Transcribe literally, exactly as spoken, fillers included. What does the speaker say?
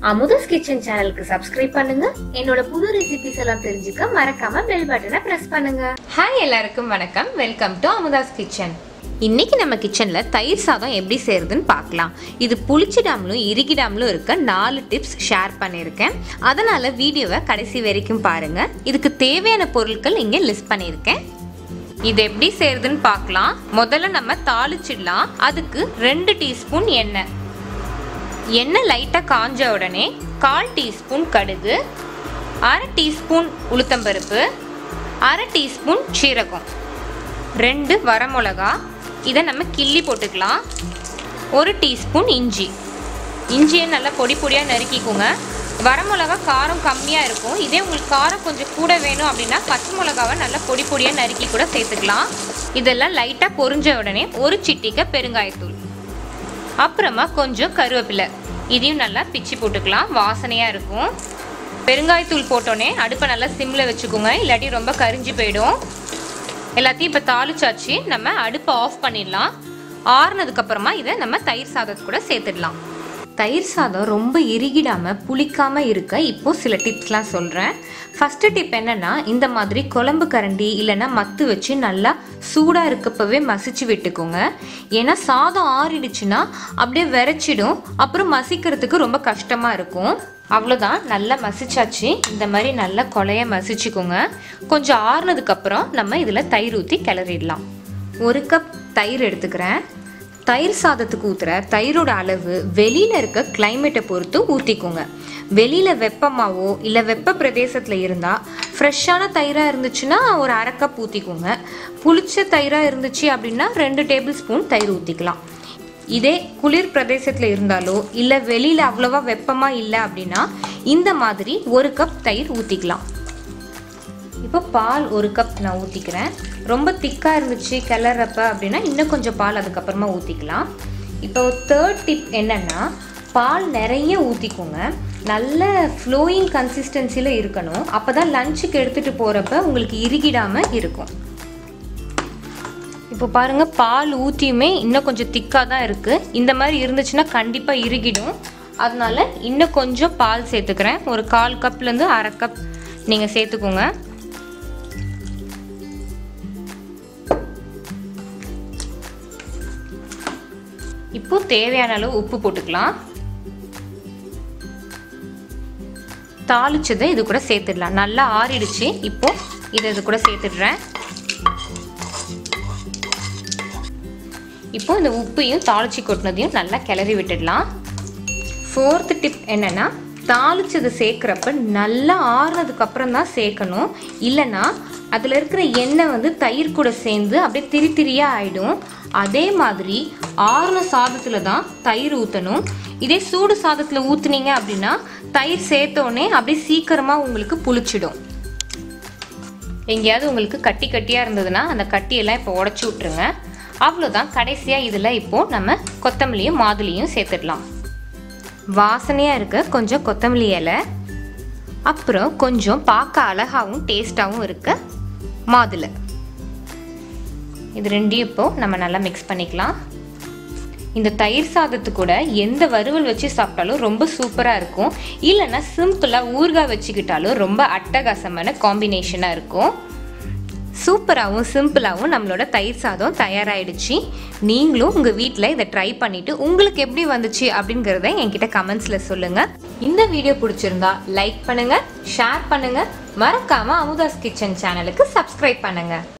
Amudha's kitchen சேனலுக்கு subscribe பண்ணுங்க. என்னோட புது ரெசிபிஸ் எல்லாம் தெரிஞ்சுக்க மறக்காம பெல் பட்டனை பிரஸ் பண்ணுங்க. ஹாய் எல்லாருக்கும் வணக்கம். Welcome to Amudha's kitchen. இன்னைக்கு நம்ம கிச்சன்ல தயிர் சாதம் எப்படி செய்யறதுன்னு பார்க்கலாம். இது புளிச்சிடாமலும் இறுகிடாமலும் இருக்க நாலு டிப்ஸ் ஷேர் பண்ணியிருக்கேன். அதனால வீடியோவை கடைசி வரைக்கும் பாருங்க. இதுக்கு தேவையான பொருட்கள் இங்க லிஸ்ட் பண்ணியிருக்கேன். இது எப்படி செய்யறதுன்னு பார்க்கலாம். முதல்ல நம்ம தாளிச்சிடலாம். அதுக்கு ரெண்டு டீஸ்பூன் எண்ணெய் எண்ணெய் லைட்டாக காஞ்ச உடனே கால் டீஸ்பூன் கடுகு, அரை டீஸ்பூன் உளுத்தம்பருப்பு, அரை டீஸ்பூன் சீரகம், ரெண்டு வரமிளகா, இதை நம்ம கிள்ளி போட்டுக்கலாம். ஒரு டீஸ்பூன் இஞ்சி இஞ்சியை நல்லா பொடி பொடியாக நறுக்கிக்கோங்க. வரமிளகா காரம் கம்மியாக இருக்கும். இதே உங்களுக்கு காரம் கொஞ்சம் கூட வேணும் அப்படின்னா பச்சை மிளகாவை நல்லா பொடி பொடியாக நறுக்கி கூட சேர்த்துக்கலாம். இதெல்லாம் லைட்டாக பொரிஞ்ச உடனே ஒரு சிட்டிக்கை பெருங்காயத்தூள், அப்புறமா கொஞ்சம் கருவேப்பிலை, இதையும் நல்லா பிச்சு போட்டுக்கலாம். வாசனையாக இருக்கும். பெருங்காயத்தூள் போட்டோன்னே அடுப்பை நல்லா சிம்மில் வச்சுக்கோங்க, இல்லாட்டி ரொம்ப கரிஞ்சு போயிடும். எல்லாத்தையும் இப்போ தாளிச்சாச்சு. நம்ம அடுப்பை ஆஃப் பண்ணிடலாம். ஆறுனதுக்கப்புறமா இதை நம்ம தயிர் சாதத்து கூட சேர்த்துடலாம். தயிர் சாதம் ரொம்ப இறுகிடாமல் புளிக்காமல் இருக்க இப்போ சில டிப்ஸ்லாம் சொல்கிறேன். ஃபஸ்ட்டு டிப் என்னென்னா, இந்த மாதிரி குழம்பு கரண்டி இல்லைன்னா மத்து வச்சு நல்லா சூடாக இருக்கப்பவே மசிச்சு விட்டுக்கோங்க. ஏன்னா சாதம் ஆறிடுச்சுன்னா அப்படியே விரைச்சிடும், அப்புறம் மசிக்கிறதுக்கு ரொம்ப கஷ்டமாக இருக்கும். அவ்வளோதான், நல்லா மசிச்சாச்சு. இந்த மாதிரி நல்லா கொலைய மசிச்சுக்கோங்க. கொஞ்சம் ஆறுனதுக்கப்புறம் நம்ம இதில் தயிர் ஊற்றி கிளறிடலாம். ஒரு கப் தயிர் எடுத்துக்கிறேன். தயிர் சாதத்துக்கு ஊற்றுற தயிரோட அளவு வெளியில் இருக்க கிளைமேட்டை பொறுத்து ஊற்றிக்கோங்க. வெளியில் வெப்பமாகவோ இல்லை வெப்ப பிரதேசத்தில் இருந்தால் ஃப்ரெஷ்ஷான தயிராக இருந்துச்சுன்னா ஒரு அரை கப் ஊற்றிக்கோங்க. புளிச்ச தயிராக இருந்துச்சு அப்படின்னா ரெண்டு டேபிள் ஸ்பூன் தயிர் ஊற்றிக்கலாம். இதே குளிர் பிரதேசத்தில் இருந்தாலோ இல்லை வெளியில் அவ்வளோவா வெப்பமாக இல்லை அப்படின்னா இந்த மாதிரி ஒரு கப் தயிர் ஊற்றிக்கலாம். இப்போ பால் ஒரு கப் நான் ஊற்றிக்கிறேன். ரொம்ப திக்காக இருந்துச்சு கிளறப்ப அப்படின்னா இன்னும் கொஞ்சம் பால் அதுக்கப்புறமா ஊற்றிக்கலாம். இப்போ தேர்ட் டிப் என்னென்னா, பால் நிறைய ஊற்றிக்கோங்க. நல்ல ஃப்ளோயிங் கன்சிஸ்டன்சியில் இருக்கணும். அப்போ தான் லஞ்சுக்கு எடுத்துகிட்டு போகிறப்ப உங்களுக்கு இறுகிடாமல் இருக்கும். இப்போ பாருங்கள், பால் ஊற்றியுமே இன்னும் கொஞ்சம் திக்காக தான் இருக்குது. இந்த மாதிரி இருந்துச்சுன்னா கண்டிப்பாக இறுகிடும். அதனால இன்னும் கொஞ்சம் பால் சேர்த்துக்கிறேன். ஒரு கால் கப்லேருந்து அரை கப் நீங்கள் சேர்த்துக்கோங்க. இப்போ தேவையான அளவு உப்பு போட்டுக்கலாம். தாளிச்சதை இது கூட சேர்த்துடலாம். நல்லா ஆறிடுச்சு. இப்போ இதை இது கூட சேர்த்துடுறேன். இப்போ இந்த உப்பையும் தாளிச்சு கொட்டினதையும் நல்லா கிளறி விட்டுடலாம். ஃபோர்த்து டிப் என்னன்னா, தாளிச்சதை சேர்க்குறப்ப நல்லா ஆறுனதுக்கு அப்புறம் தான் சேர்க்கணும். இல்லைன்னா அதில் இருக்கிற எண்ணெய் வந்து தயிர் கூட சேர்ந்து அப்படியே திரி திரியாக ஆகிடும். அதே மாதிரி ஆறுன சாதத்தில் தான் தயிர் ஊற்றணும். இதே சூடு சாதத்தில் ஊற்றுனீங்க அப்படின்னா தயிர் சேர்த்தோடனே அப்படியே சீக்கிரமாக உங்களுக்கு புளிச்சிடும். எங்கேயாவது உங்களுக்கு கட்டி கட்டியாக இருந்ததுன்னா அந்த கட்டியெல்லாம் இப்போ உடச்சி விட்ருங்க. அவ்வளோதான். கடைசியாக இதில் இப்போது நம்ம கொத்தமல்லியும் மாதுளையும் சேர்த்துடலாம். வாசனையாக இருக்க கொஞ்சம் கொத்தமல்லி இலை, அப்புறம் கொஞ்சம் பார்க்க அழகாகவும் டேஸ்டாகவும் இருக்க மாதுளை, இது ரெண்டையும் இப்போ நம்ம நல்லா மிக்ஸ் பண்ணிக்கலாம். இந்த தயிர் சாதத்து கூட எந்த வறுவல் வச்சு சாப்பிட்டாலும் ரொம்ப சூப்பராக இருக்கும். இல்லைன்னா சிம்பிளாக ஊறுகாய் வச்சுக்கிட்டாலும் ரொம்ப அட்டகாசமான காம்பினேஷனாக இருக்கும். சூப்பராகவும் சிம்பிளாகவும் நம்மளோட தயிர் சாதம் தயாராகிடுச்சு. நீங்களும் உங்கள் வீட்டில் இதை ட்ரை பண்ணிவிட்டு உங்களுக்கு எப்படி வந்துச்சு அப்படிங்கிறத என்கிட்ட கமெண்ட்ஸில் சொல்லுங்கள். இந்த வீடியோ பிடிச்சிருந்தா லைக் பண்ணுங்கள், ஷேர் பண்ணுங்கள். மறக்காமல் அமுதாஸ் கிச்சன் சேனலுக்கு சப்ஸ்கிரைப் பண்ணுங்கள்.